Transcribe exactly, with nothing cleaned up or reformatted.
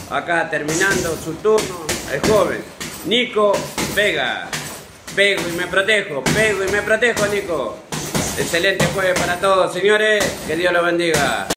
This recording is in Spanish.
acá terminando su turno, el joven Nico Vega. Pego y me protejo, pego y me protejo, Nico. Excelente jueves para todos, señores. Que Dios los bendiga.